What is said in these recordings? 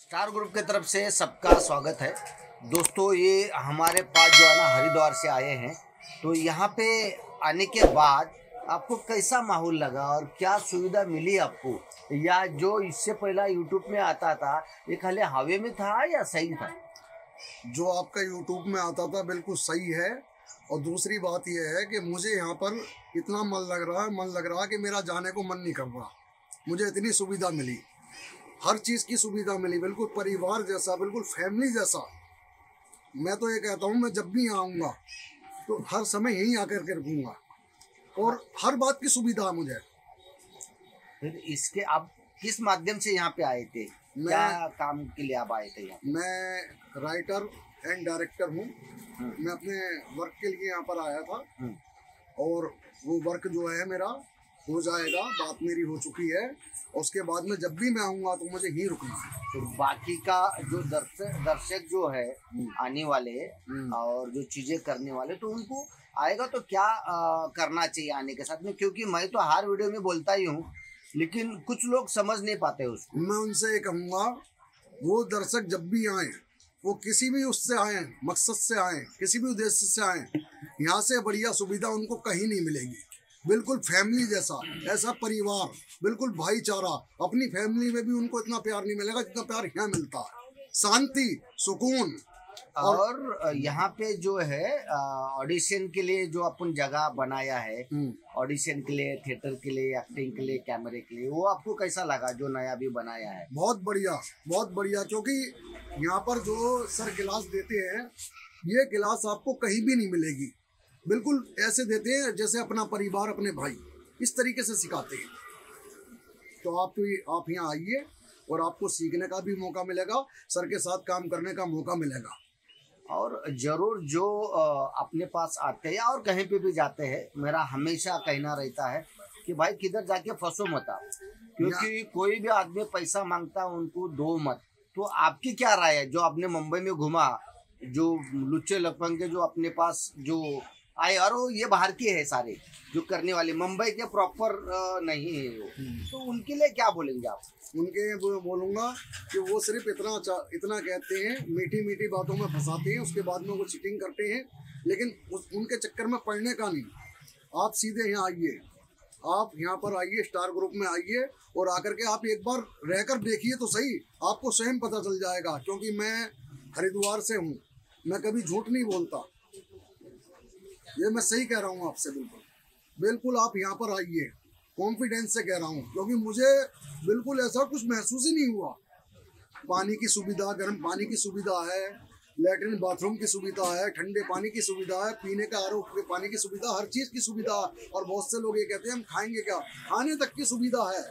Star group की तरफ से सबका स्वागत है। दोस्तों, ये हमारे पास जो है ना हरिद्वार से आए हैं, तो यहाँ पे आने के बाद आपको कैसा माहौल लगा और क्या सुविधा मिली आपको, या जो इससे पहला यूट्यूब में आता था ये खाली हवे में था या सही था? जो आपका यूट्यूब में आता था बिल्कुल सही है। और दूसरी बात यह है कि मुझे यहाँ पर इतना मन लग रहा है कि मेरा जाने को मन नहीं कर रहा। मुझे इतनी सुविधा मिली, हर चीज़ की सुविधा मिली, बिल्कुल परिवार जैसा, बिल्कुल फैमिली जैसा। मैं तो ये कहता हूँ, मैं जब भी आऊँगा तो हर समय यहीं आकर के रुकूँगा और हर बात की सुविधा है मुझे। फिर इसके आप किस माध्यम से यहाँ पे आए थे? क्या काम के लिए आप आए थे यहाँ? मैं राइटर एंड डायरेक्टर हूँ। मैं अपने वर्क के लिए यहाँ पर आया था और वो वर्क जो है मेरा हो जाएगा, बात मेरी हो चुकी है। उसके बाद में जब भी मैं आऊँगा तो मुझे ही रुकना है। तो बाकी का जो दर्शक जो है आने वाले और जो चीजें करने वाले, तो उनको आएगा तो क्या करना चाहिए आने के साथ में? क्योंकि मैं तो हर वीडियो में बोलता ही हूँ, लेकिन कुछ लोग समझ नहीं पाते उसको। मैं उनसे ये कहूँगा, वो दर्शक जब भी आए, वो किसी भी उससे आए, मकसद से आए, किसी भी उद्देश्य से आए, यहाँ से बढ़िया सुविधा उनको कहीं नहीं मिलेगी। बिल्कुल फैमिली जैसा, ऐसा परिवार, बिल्कुल भाईचारा। अपनी फैमिली में भी उनको इतना प्यार नहीं मिलेगा जितना प्यार यहाँ मिलता है। शांति, सुकून। और यहाँ पे जो है ऑडिशन के लिए जो अपन जगह बनाया है, ऑडिशन के लिए, थिएटर के लिए, एक्टिंग के लिए, कैमरे के लिए, वो आपको कैसा लगा जो नया भी बनाया है? बहुत बढ़िया, बहुत बढ़िया। क्योंकि यहाँ पर जो सर गिलास देते हैं, ये गिलास आपको कहीं भी नहीं मिलेगी। बिल्कुल ऐसे देते हैं जैसे अपना परिवार, अपने भाई, इस तरीके से सिखाते हैं। तो आप यहाँ आइए और आपको सीखने का भी मौका मिलेगा, सर के साथ काम करने का मौका मिलेगा। और जरूर जो अपने पास आते हैं और कहीं पे भी जाते हैं, मेरा हमेशा कहना रहता है कि भाई किधर जाके फंसो मत आप, क्योंकि कोई भी आदमी पैसा मांगता है उनको दो मत। तो आपकी क्या राय है? जो आपने मुंबई में घुमा, जो लुच्चे लफंगे जो अपने पास जो आए, और वो ये बाहर के हैं सारे जो करने वाले, मुंबई के प्रॉपर नहीं है वो, तो उनके लिए क्या बोलेंगे आप? उनके बोलूँगा कि वो सिर्फ इतना कहते हैं, मीठी मीठी बातों में फंसाते हैं, उसके बाद में वो चीटिंग करते हैं। लेकिन उनके चक्कर में पड़ने का नहीं। आप सीधे यहाँ आइए, आप यहाँ पर आइए, स्टार ग्रुप में आइए और आकर के आप एक बार रहकर देखिए तो सही, आपको स्वयं पता चल जाएगा। क्योंकि मैं हरिद्वार से हूँ, मैं कभी झूठ नहीं बोलता, ये मैं सही कह रहा हूँ आपसे। बिल्कुल आप यहाँ पर आइए, कॉन्फिडेंस से कह रहा हूँ, क्योंकि मुझे बिल्कुल ऐसा कुछ महसूस ही नहीं हुआ। पानी की सुविधा, गर्म पानी की सुविधा है, लैट्रिन बाथरूम की सुविधा है, ठंडे पानी की सुविधा है, पीने का आरओ के पानी की सुविधा, हर चीज़ की सुविधा है। और बहुत से लोग ये कहते हैं हम खाएंगे क्या, खाने तक की सुविधा है।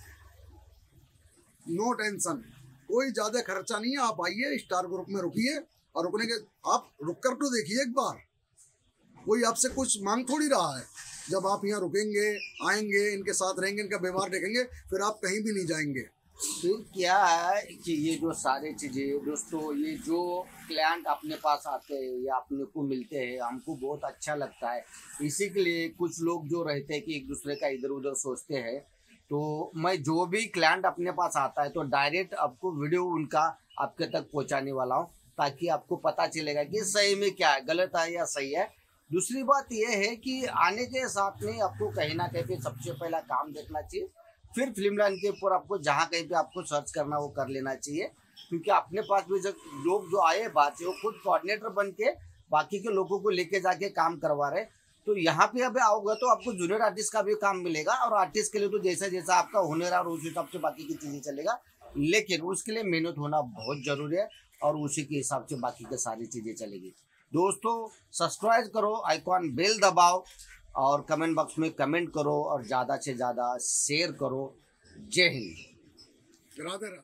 नो टेंशन, कोई ज़्यादा खर्चा नहीं है। आप आइए, स्टार ग्रुप में रुकिए और रुकने के आप रुक कर तो देखिए एक बार। कोई आपसे कुछ मांग थोड़ी रहा है। जब आप यहाँ रुकेंगे, आएंगे, इनके साथ रहेंगे, इनका व्यवहार देखेंगे, फिर आप कहीं भी नहीं जाएंगे। फिर क्या है कि ये जो सारी चीज़ें दोस्तों, ये जो क्लाइंट अपने पास आते हैं या अपने को मिलते हैं, हमको बहुत अच्छा लगता है। इसी के लिए कुछ लोग जो रहते हैं कि एक दूसरे का इधर उधर सोचते हैं, तो मैं जो भी क्लाइंट अपने पास आता है तो डायरेक्ट आपको वीडियो उनका आपके तक पहुँचाने वाला हूँ, ताकि आपको पता चलेगा कि सही में क्या है, गलत है या सही है। दूसरी बात यह है कि आने के साथ में आपको कहीं ना कहीं पे सबसे पहला काम देखना चाहिए, फिर फिल्म लाइन के ऊपर आपको जहाँ कहीं पे आपको सर्च करना वो कर लेना चाहिए। क्योंकि अपने पास भी जब लोग जो आए बात है, वो खुद कोऑर्डिनेटर बन के बाकी के लोगों को लेके जाके काम करवा रहे। तो यहाँ पे अभी आओगे तो आपको जूनियर आर्टिस्ट का भी काम मिलेगा, और आर्टिस्ट के लिए तो जैसा जैसा आपका हुनर है उस हिसाब से बाकी की चीज़ें चलेगा। लेकिन उसके लिए मेहनत होना बहुत ज़रूरी है, और उसी के हिसाब से बाकी की सारी चीज़ें चलेगी। दोस्तों, सब्सक्राइब करो, आइकॉन बेल दबाओ और कमेंट बॉक्स में कमेंट करो और ज़्यादा से ज़्यादा शेयर करो। जय हिंद। राधे राधे।